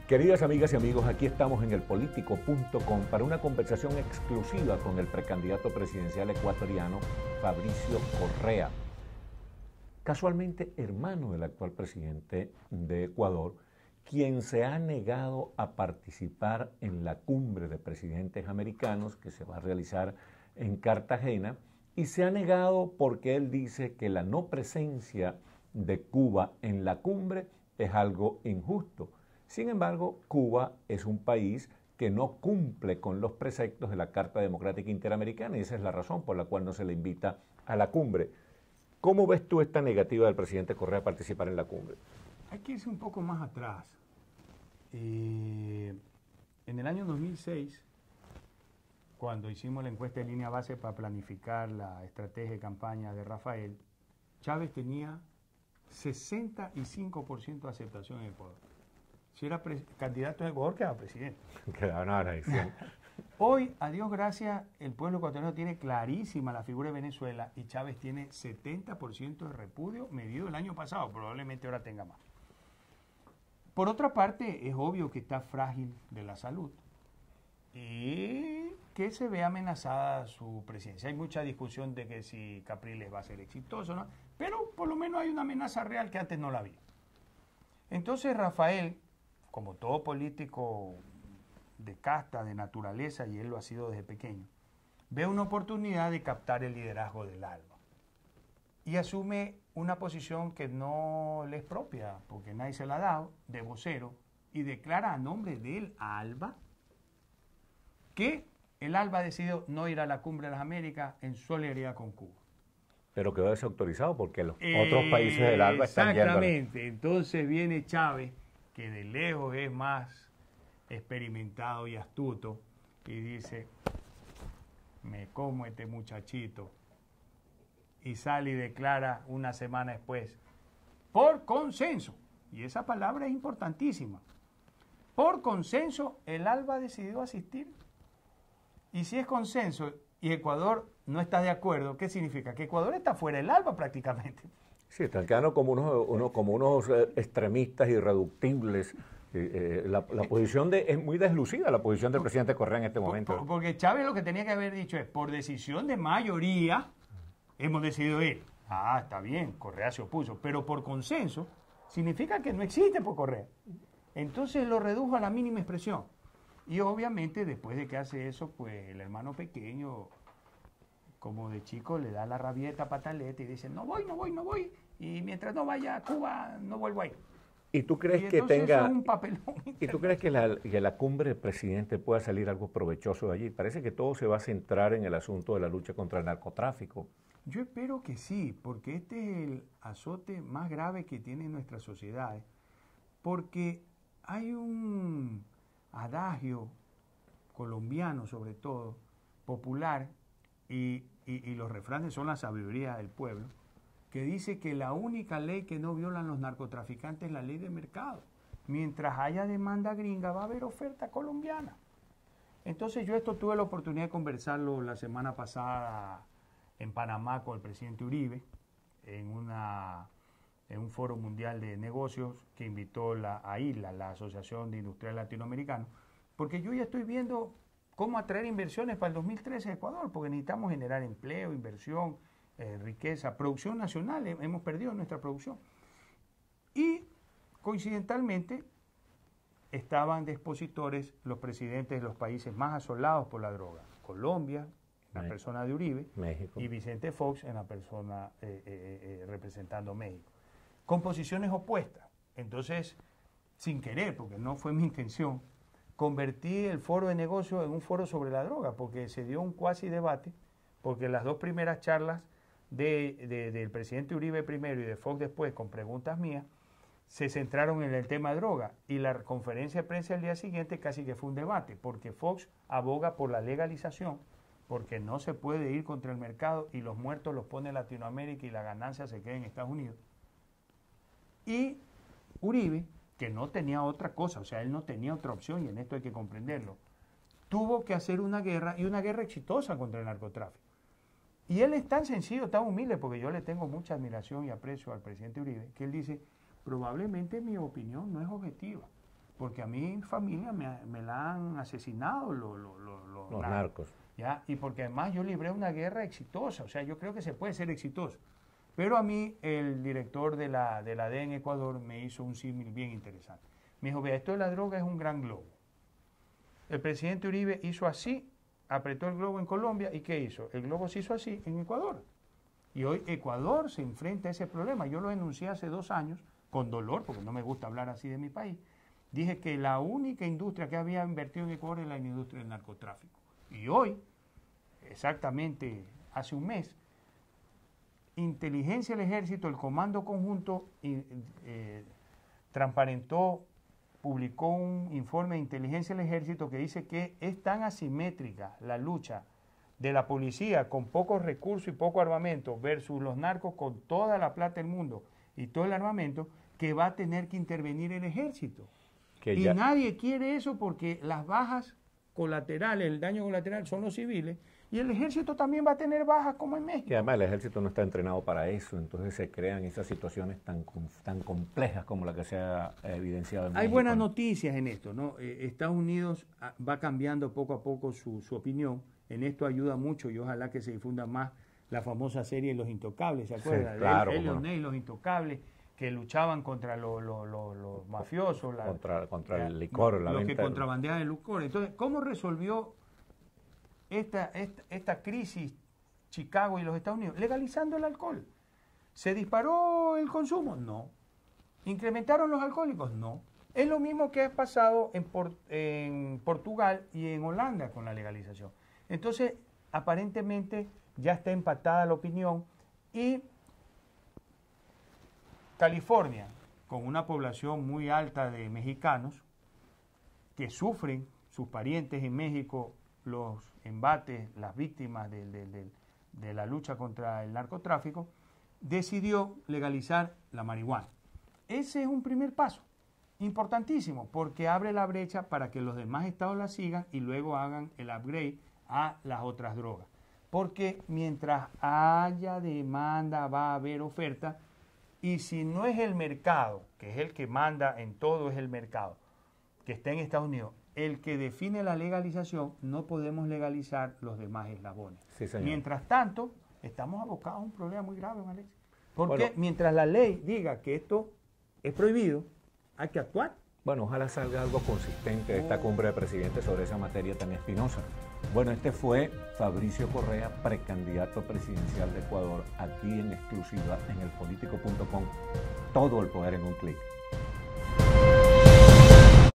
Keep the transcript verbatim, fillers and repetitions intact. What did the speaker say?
Queridas amigas y amigos, aquí estamos en el político punto com para una conversación exclusiva con el precandidato presidencial ecuatoriano Fabricio Correa, casualmente hermano del actual presidente de Ecuador, quien se ha negado a participar en la cumbre de presidentes americanos que se va a realizar en Cartagena, y se ha negado porque él dice que la no presencia de Cuba en la cumbre es algo injusto. Sin embargo, Cuba es un país que no cumple con los preceptos de la Carta Democrática Interamericana y esa es la razón por la cual no se le invita a la cumbre. ¿Cómo ves tú esta negativa del presidente Correa a participar en la cumbre? Hay que irse un poco más atrás. Eh, en el año dos mil seis, cuando hicimos la encuesta de línea base para planificar la estrategia de campaña de Rafael, Chávez tenía sesenta y cinco por ciento de aceptación en Ecuador. Si era candidato en Ecuador, quedaba presidente. Quedaba una bendición. Hoy, a Dios gracias, el pueblo ecuatoriano tiene clarísima la figura de Venezuela y Chávez tiene setenta por ciento de repudio medido el año pasado, probablemente ahora tenga más. Por otra parte, es obvio que está frágil de la salud y que se ve amenazada su presidencia. Hay mucha discusión de que si Capriles va a ser exitoso, ¿no? Pero por lo menos hay una amenaza real que antes no la había. Entonces Rafael, como todo político de casta, de naturaleza, y él lo ha sido desde pequeño, ve una oportunidad de captar el liderazgo del ALBA y asume una posición que no le es propia, porque nadie se la ha dado, de vocero, y declara a nombre del ALBA que el ALBA ha decidido no ir a la Cumbre de las Américas en solidaridad con Cuba. Pero quedó desautorizado porque los eh, otros países del ALBA están yendo. Exactamente. Entonces viene Chávez, que de lejos es más experimentado y astuto, y dice, me como este muchachito, y sale y declara una semana después, por consenso, y esa palabra es importantísima, por consenso el ALBA ha decidido asistir. Y si es consenso y Ecuador no está de acuerdo, ¿qué significa? Que Ecuador está fuera del ALBA prácticamente. Sí, están quedando como unos, unos, como unos extremistas irreductibles. Eh, eh, la, la posición de, es muy deslucida la posición del presidente Correa en este momento. Por, porque Chávez lo que tenía que haber dicho es, por decisión de mayoría, hemos decidido ir. Ah, está bien, Correa se opuso, pero por consenso significa que no existe por Correa. Entonces lo redujo a la mínima expresión. Y obviamente después de que hace eso, pues el hermano pequeño, como de chico, le da la rabieta pataleta y dice, no voy, no voy, no voy, y mientras no vaya a Cuba, no vuelvo ahí. ¿Y tú crees y que tenga, es un papelón y tú crees que la, que la cumbre del presidente pueda salir algo provechoso de allí? Parece que todo se va a centrar en el asunto de la lucha contra el narcotráfico. Yo espero que sí, porque este es el azote más grave que tiene nuestra sociedad, porque hay un adagio colombiano, sobre todo, popular, y, y, y los refranes son la sabiduría del pueblo, que dice que la única ley que no violan los narcotraficantes es la ley de mercado. Mientras haya demanda gringa, va a haber oferta colombiana. Entonces yo esto tuve la oportunidad de conversarlo la semana pasada en Panamá con el presidente Uribe, en, una, en un foro mundial de negocios que invitó la, a I L A, la Asociación de Industriales Latinoamericanos, porque yo ya estoy viendo cómo atraer inversiones para el dos mil trece a Ecuador, porque necesitamos generar empleo, inversión, eh, riqueza, producción nacional, hemos perdido nuestra producción. Y coincidentalmente estaban de expositores los presidentes de los países más asolados por la droga, Colombia, la México. persona de Uribe, México. y Vicente Fox en la persona eh, eh, eh, representando México, con posiciones opuestas. Entonces, sin querer, porque no fue mi intención, convertí el foro de negocios en un foro sobre la droga, porque se dio un cuasi debate, porque las dos primeras charlas de, de, del presidente Uribe primero y de Fox después, con preguntas mías, se centraron en el tema de droga, y la conferencia de prensa el día siguiente casi que fue un debate, porque Fox aboga por la legalización, porque no se puede ir contra el mercado y los muertos los pone Latinoamérica y la ganancia se queda en Estados Unidos. Y Uribe, que no tenía otra cosa, o sea, él no tenía otra opción, y en esto hay que comprenderlo, tuvo que hacer una guerra, y una guerra exitosa contra el narcotráfico. Y él es tan sencillo, tan humilde, porque yo le tengo mucha admiración y aprecio al presidente Uribe, que él dice, probablemente mi opinión no es objetiva, porque a mi familia me, me la han asesinado lo, lo, lo, lo, los narcos. narcos. ¿Ya? Y porque además yo libré una guerra exitosa, o sea, yo creo que se puede ser exitoso. Pero a mí el director de la, de la D E A en Ecuador me hizo un símil bien interesante. Me dijo, vea, esto de la droga es un gran globo. El presidente Uribe hizo así, apretó el globo en Colombia, ¿y qué hizo? El globo se hizo así en Ecuador. Y hoy Ecuador se enfrenta a ese problema. Yo lo denuncié hace dos años, con dolor, porque no me gusta hablar así de mi país. Dije que la única industria que había invertido en Ecuador es la industria del narcotráfico. Y hoy, exactamente hace un mes, Inteligencia del Ejército, el Comando Conjunto, eh, transparentó, publicó un informe de Inteligencia del Ejército que dice que es tan asimétrica la lucha de la policía con pocos recursos y poco armamento versus los narcos con toda la plata del mundo y todo el armamento, que va a tener que intervenir el ejército. Que y ya... nadie quiere eso porque las bajas colaterales, el daño colateral son los civiles, y el ejército también va a tener bajas como en México. Y además el ejército no está entrenado para eso, entonces se crean esas situaciones tan, tan complejas como la que se ha evidenciado en Hay México. buenas noticias en esto, ¿no? Eh, Estados Unidos va cambiando poco a poco su, su opinión, en esto ayuda mucho y ojalá que se difunda más la famosa serie Los Intocables, ¿se acuerdan? Sí, claro, Elliot bueno. Ney, Los Intocables, que luchaban contra los lo, lo, lo mafiosos. La, contra contra la, el licor, la Los venta que contrabandeaban el licor. Entonces, ¿cómo resolvió esta, esta, esta crisis Chicago y los Estados Unidos? Legalizando el alcohol. ¿Se disparó el consumo? No. ¿Incrementaron los alcohólicos? No. Es lo mismo que ha pasado en, Por, en Portugal y en Holanda con la legalización. Entonces, aparentemente ya está empatada la opinión y California, con una población muy alta de mexicanos que sufren, sus parientes en México, los embates, las víctimas de, de, de, de la lucha contra el narcotráfico, decidió legalizar la marihuana. Ese es un primer paso, importantísimo, porque abre la brecha para que los demás estados la sigan y luego hagan el upgrade a las otras drogas. Porque mientras haya demanda va a haber oferta, y si no es el mercado, que es el que manda en todo, es el mercado, que está en Estados Unidos, el que define la legalización, no podemos legalizar los demás eslabones. Sí, señor. Mientras tanto, estamos abocados a un problema muy grave, Alexis. Porque bueno, mientras la ley diga que esto es prohibido, hay que actuar. Bueno, ojalá salga algo consistente de esta cumbre de presidentes sobre esa materia tan espinosa. Bueno, este fue Fabricio Correa, precandidato presidencial de Ecuador, aquí en exclusiva en el político punto com. Todo el poder en un clic.